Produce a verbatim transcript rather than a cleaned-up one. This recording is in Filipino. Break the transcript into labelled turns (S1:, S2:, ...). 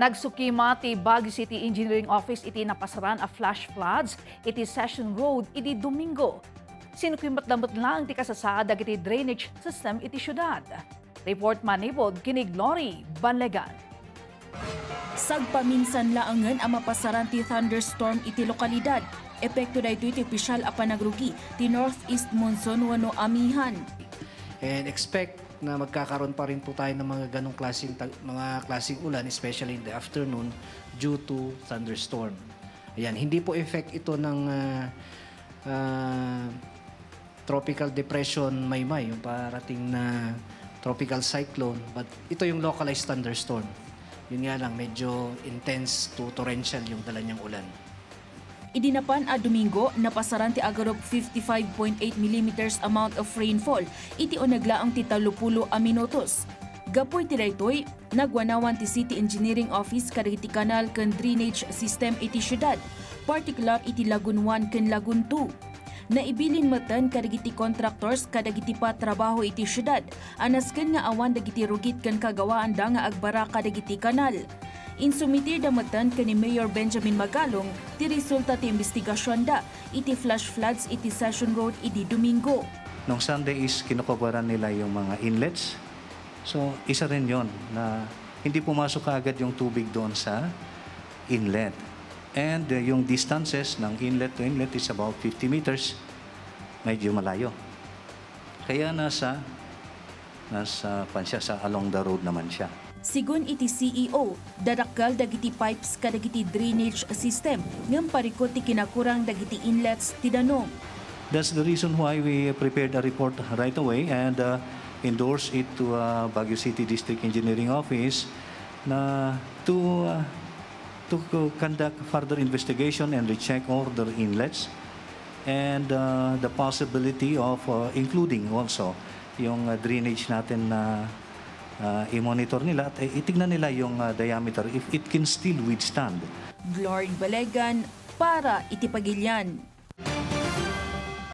S1: Nagsukima ti Baguio City Engineering Office iti napasaran a flash floods iti Session Road iti Domingo. Sinukimat-damot lang ti kasasada iti drainage system iti syudad. Report manipod kini Glory Banlegan.
S2: Sagpaminsan laangan ang mapasaran ti thunderstorm iti lokalidad. Epekto daytoy ti opisyal a panagrugi ti northeast monsoon wano amihan.
S3: And expect na magkakaroon pa rin po tayo ng mga ganong klaseng, mga klaseng ulan, especially in the afternoon, due to thunderstorm. Ayan, hindi po effect ito ng uh, uh, tropical depression Maymay, yung parating na tropical cyclone, but ito yung localized thunderstorm. Yun nga lang, medyo intense to torrential yung dala niyang ulan.
S2: Idinapan a Domingo, napasaran ti agarop fifty-five point eight millimeters amount of rainfall, iti o naglaang ti talupulo a minutos. Gapoy ti daytoy, nagwanawan ti City Engineering Office kadagiti kanal ken drainage system iti syudad, particular iti Lagun one ken Lagun two. Naibilin matan kadagiti contractors kadagiti pa trabaho iti syudad, anas ken nga awan dagiti rugit ken kagawaan da nga agbara kadagiti kanal. Insumitir damatan kani Mayor Benjamin Magalong ti resulta ti investigasyon da iti flash floods iti Session Road iti Domingo.
S4: Nung Sunday is kinukubaran nila yung mga inlets. So isa rin yon na hindi pumasok agad yung tubig doon sa inlet. And uh, yung distances ng inlet to inlet is about fifty meters. Medyo malayo. Kaya nasa nasa pansya sa along the road naman siya.
S2: Sigun iti C E O, dadakkel dagiti pipes kadagiti drainage system ngem parikot ti kinakurang dagiti inlets ti danum.
S4: That's the reason why we prepared a report right away and uh, endorse it to uh, Baguio City District Engineering Office na to uh, to conduct further investigation and recheck all the inlets and uh, the possibility of uh, including also yung uh, drainage natin na uh, i-monitor nila at uh, itignan nila yung uh, diameter if it can still withstand.
S2: Glory Balegan para iti Pagilian.